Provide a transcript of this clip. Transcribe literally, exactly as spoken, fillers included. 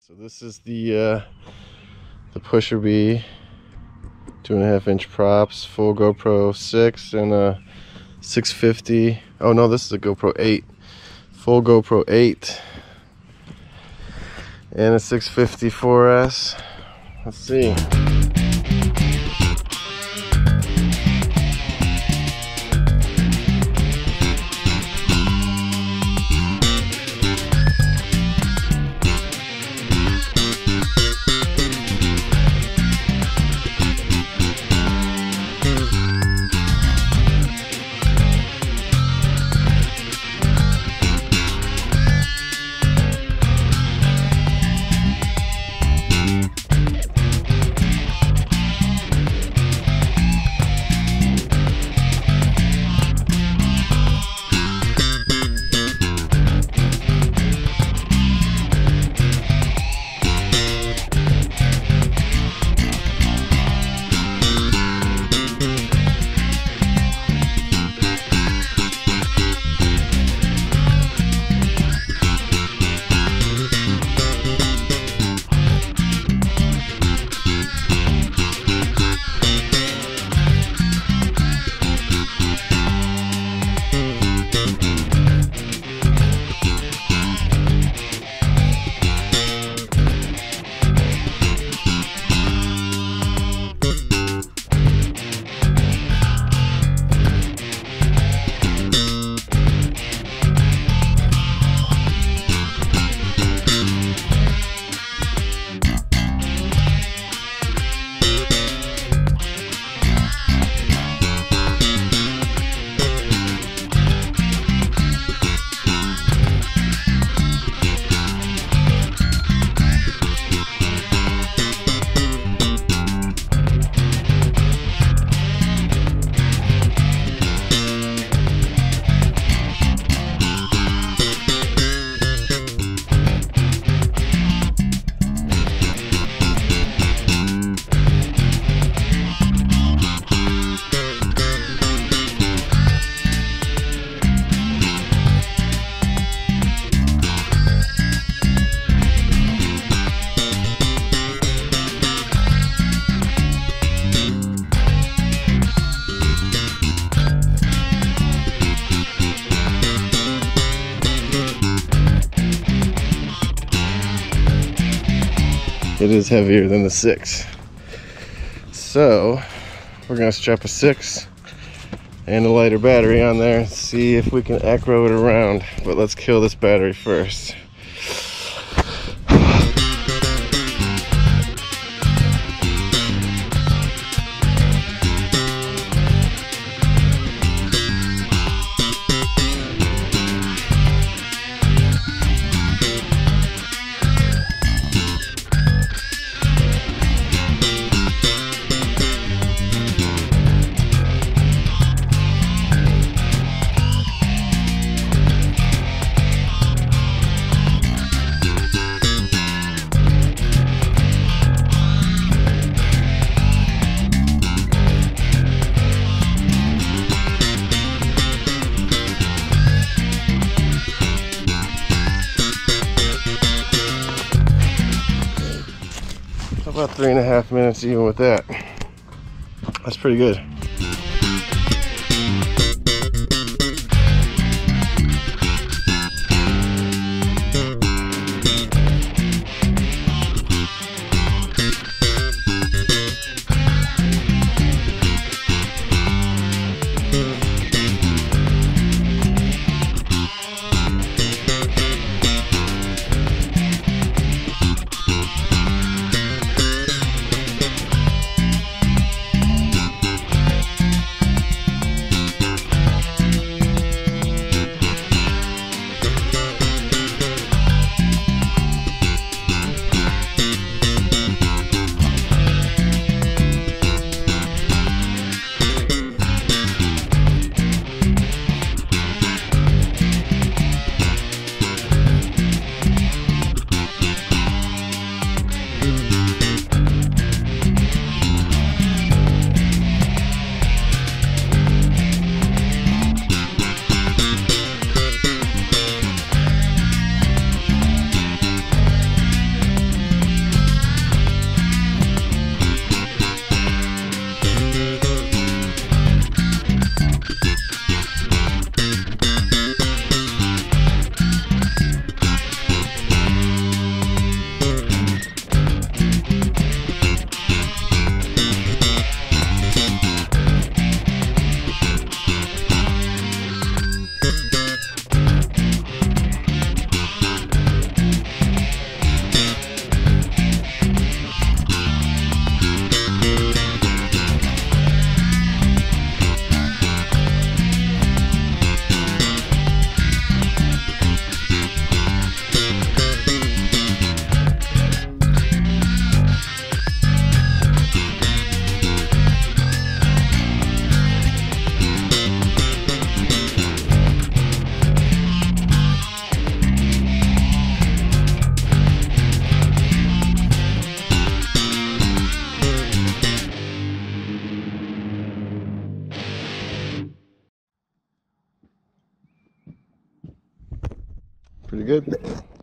So this is the uh, the pusher B, two and a half inch props, full GoPro six and a six fifty. Oh no, this is a GoPro eight, full GoPro eight and a six fifty four S. Let's see. It is heavier than the six, so we're gonna strap a six and a lighter battery on there and see if we can acro it around. But let's kill this battery first. About three and a half minutes even with that. That's pretty good. Pretty good.